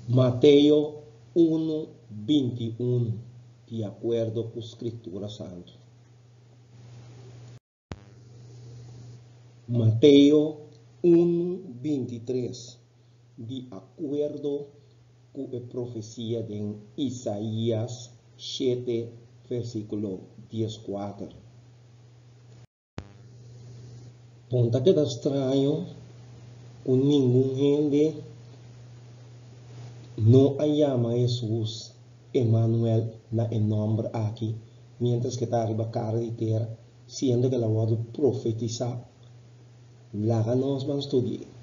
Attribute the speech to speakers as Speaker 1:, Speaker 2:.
Speaker 1: Mateo 1:21, de acuerdo com a Escritura Santa. Mateo 1:23, de acordo com a profecia de Isaías 7, versículo 14. Ponta que está estranho, com nenhum gente não llama Jesus Emmanuel na nome aqui, mientras que está arriba carretera, sendo que ela pode profetizar. Lá nós vamos estudar